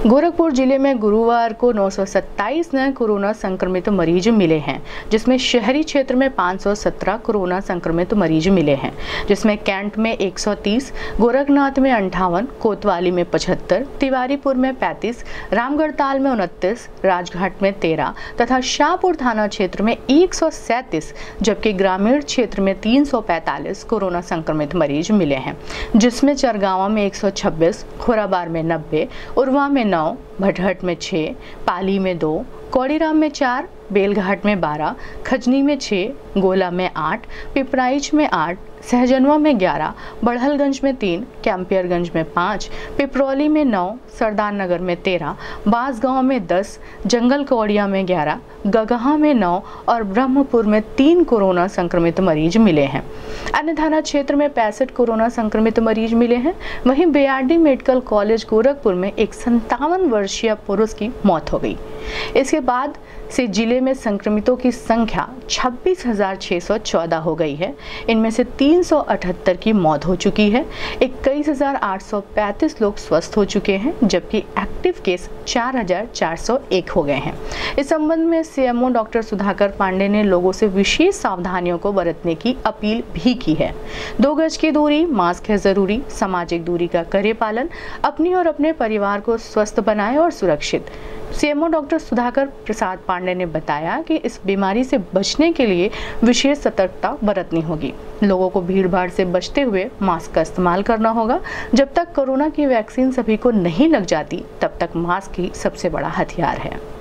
गोरखपुर जिले में गुरुवार को 927 नए कोरोना संक्रमित मरीज मिले हैं, जिसमें शहरी क्षेत्र में 517 कोरोना संक्रमित मरीज मिले हैं, जिसमें कैंट में 130, गोरखनाथ में 58, कोतवाली में 75, तिवारीपुर में 35, रामगढ़ताल में 29, राजघाट में 13 तथा शाहपुर थाना क्षेत्र में 137, जबकि ग्रामीण क्षेत्र में 345 कोरोना संक्रमित मरीज मिले हैं, जिसमें चरगांवा में 126, खोराबार में 90, उरवा में 9, भटहट में 6, पाली में 2, कौड़ीराम में 4, बेलघाट में 12, खजनी में 6, गोला में 8, पिपराइच में 8, सहजनवा में 11, बढ़लगंज में 3, कैंपियरगंज में 5, पिपरौली में 9, सरदार नगर में 13, बांसगांव में 10, जंगल कौड़िया में 11, गगहा में 9 और ब्रह्मपुर में 3 कोरोना संक्रमित मरीज मिले हैं। अन्य थाना क्षेत्र में 65 कोरोना संक्रमित मरीज मिले हैं। वहीं बीआरडी मेडिकल कॉलेज गोरखपुर में एक 57 वर्षीय पुरुष की मौत हो गई। इसके बाद से जिले में संक्रमितों की संख्या 26,614 हो गई है। इनमें से 378 की मौत हो चुकी है। 21,835 लोग स्वस्थ हो चुके हैं, जबकि एक्टिव केस 4,401 हो गए हैं। इस संबंध में सीएमओ डॉक्टर सुधाकर पांडे ने लोगों से विशेष सावधानियों को बरतने की अपील भी की है। 2 गज की दूरी, मास्क है जरूरी, सामाजिक दूरी का करें पालन, अपनी और अपने परिवार को स्वस्थ बनाएं और सुरक्षित। सीएमओ डॉक्टर सुधाकर प्रसाद पांडे ने बताया कि इस बीमारी से बचने के लिए विशेष सतर्कता बरतनी होगी। लोगों को भीड़-भाड़ से बचते हुए मास्क का इस्तेमाल करना होगा। जब तक कोरोना की वैक्सीन सभी को नहीं लग जाती, तब तक मास्क ही सबसे बड़ा हथियार है।